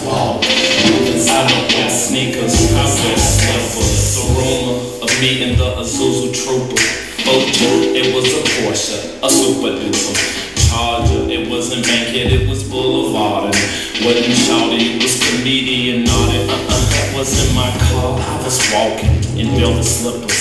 I don't wear sneakers, I wear slippers. The rumor of me and the Isuzu Trooper. Vulture, it was a Porsche, a Super Duper Charger. It wasn't Bankhead, it was Boulevard. And wasn't shouty, it was comedian naughty. That wasn't my car, I was walking in velvet slippers.